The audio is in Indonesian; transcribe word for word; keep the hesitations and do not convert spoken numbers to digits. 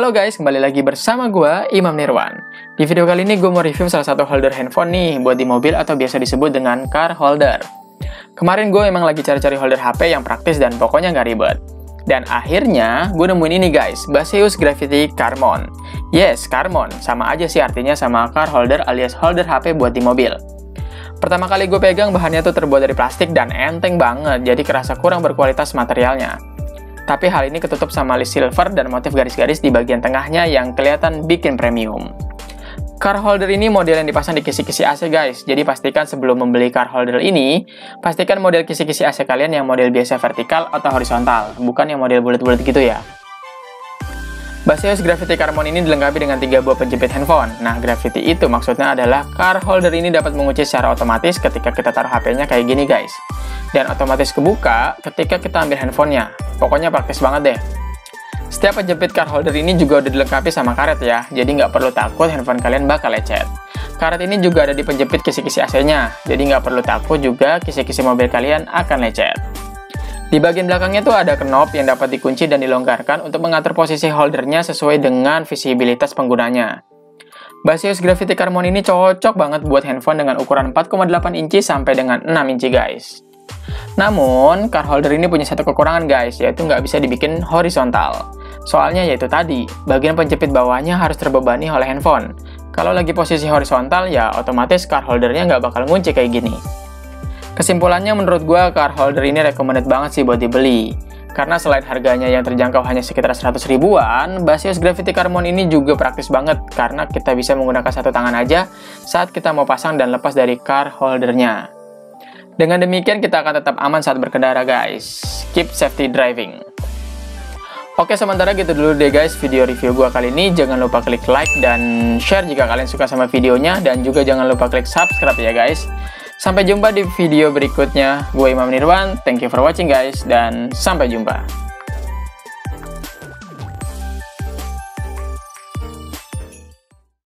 Halo guys, kembali lagi bersama gue, Imam Nirwan. Di video kali ini gue mau review salah satu holder handphone nih, buat di mobil atau biasa disebut dengan car holder. Kemarin gue emang lagi cari-cari holder H P yang praktis dan pokoknya nggak ribet. Dan akhirnya, gue nemuin ini guys, Baseus Gravity Carmon. Yes, Carmon, sama aja sih artinya sama car holder alias holder H P buat di mobil. Pertama kali gue pegang, bahannya tuh terbuat dari plastik dan enteng banget, jadi kerasa kurang berkualitas materialnya. Tapi hal ini ketutup sama list silver dan motif garis-garis di bagian tengahnya yang kelihatan bikin premium. Car holder ini model yang dipasang di kisi-kisi A C guys, jadi pastikan sebelum membeli car holder ini, pastikan model kisi-kisi A C kalian yang model biasa vertikal atau horizontal, bukan yang model bulat-bulat gitu ya. Baseus Gravity Carmon ini dilengkapi dengan tiga buah penjepit handphone. Nah, Gravity itu maksudnya adalah car holder ini dapat mengunci secara otomatis ketika kita taruh H P-nya kayak gini guys. Dan otomatis kebuka ketika kita ambil handphonenya. Pokoknya praktis banget deh. Setiap penjepit car holder ini juga udah dilengkapi sama karet ya, jadi nggak perlu takut handphone kalian bakal lecet. Karet ini juga ada di penjepit kisi-kisi A C-nya, jadi nggak perlu takut juga kisi-kisi mobil kalian akan lecet. Di bagian belakangnya tuh ada knob yang dapat dikunci dan dilonggarkan untuk mengatur posisi holdernya sesuai dengan visibilitas penggunanya. Baseus Gravity Carmon ini cocok banget buat handphone dengan ukuran empat koma delapan inci sampai dengan enam inci guys. Namun, car holder ini punya satu kekurangan guys, yaitu nggak bisa dibikin horizontal. Soalnya yaitu tadi, bagian penjepit bawahnya harus terbebani oleh handphone. Kalau lagi posisi horizontal, ya otomatis car holdernya nggak bakal ngunci kayak gini. Kesimpulannya menurut gue, car holder ini recommended banget sih buat dibeli. Karena selain harganya yang terjangkau hanya sekitar seratus ribuan, Baseus Gravity Carmon ini juga praktis banget karena kita bisa menggunakan satu tangan aja saat kita mau pasang dan lepas dari car holdernya. Dengan demikian kita akan tetap aman saat berkendara guys. Keep safety driving. Oke, sementara gitu dulu deh guys video review gua kali ini. Jangan lupa klik like dan share jika kalian suka sama videonya, dan juga jangan lupa klik subscribe ya guys. Sampai jumpa di video berikutnya. Gue Imam Nirwan, thank you for watching guys, dan sampai jumpa.